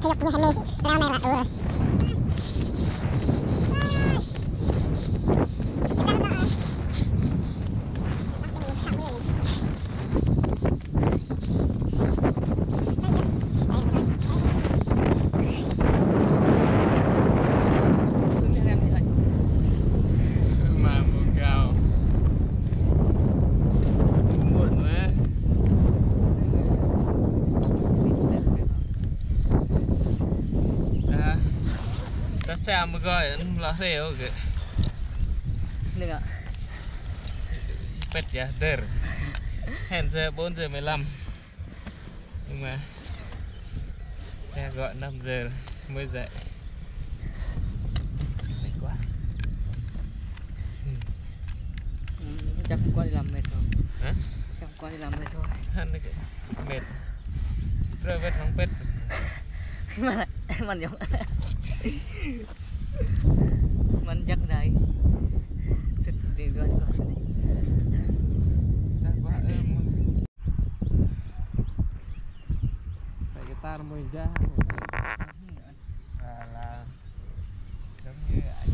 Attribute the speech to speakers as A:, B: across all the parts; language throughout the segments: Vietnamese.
A: Xe mà gọi là thế ok.
B: Đừng ạ.
A: Pet ya, der. Hẹn giờ 4 giờ 15. Nhưng mà xe gọi 5 giờ mới dậy. Mệt quá.
B: Chắc hôm qua đi làm mệt rồi.
A: Hả?
B: Chắc hôm qua đi làm mệt rồi.
A: Mệt. Rơi vết không pet.
B: Mà lại mình giống mình chắc đây xịt tiền rồi
A: Đã quá êm. Tại cái ta nó mới ra là giống như anh.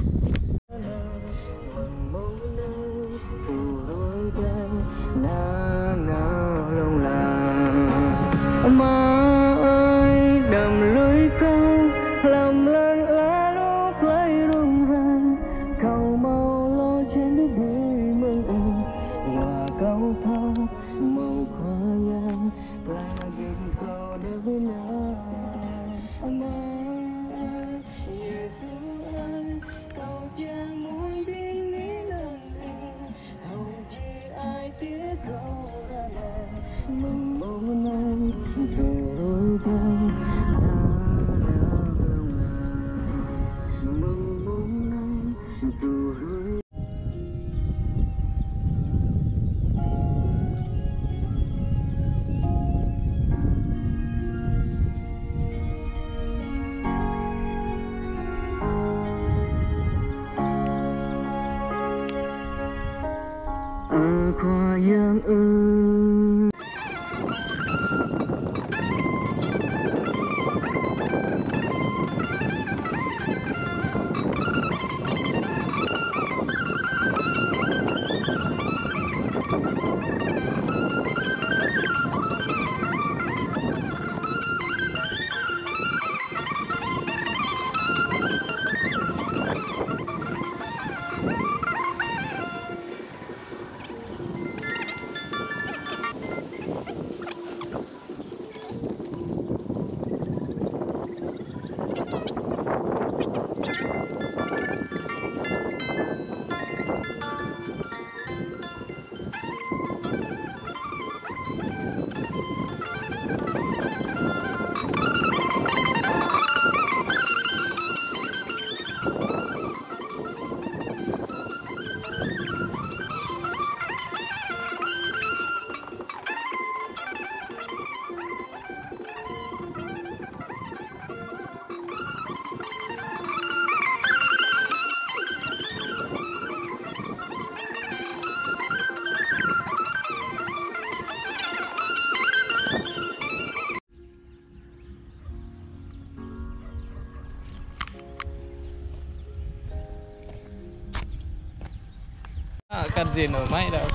A: Cần gì nổi máy đâu.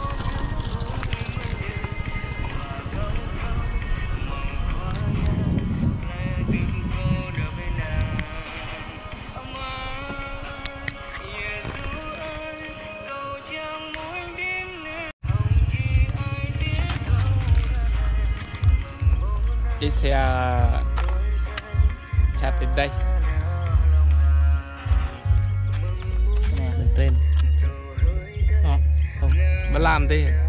A: Cái xe chặt đến đây nè, lên trên không mà làm thì